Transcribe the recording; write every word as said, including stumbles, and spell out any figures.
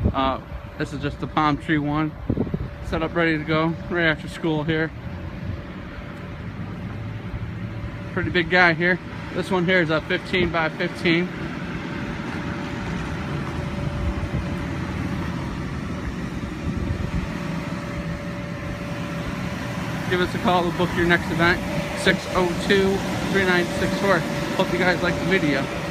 Uh, this is just the palm tree one. Set up ready to go right after school here. Pretty big guy here. This one here is a fifteen by fifteen. Give us a call to book your next event. six oh two, three nine six four. Hope you guys like the video.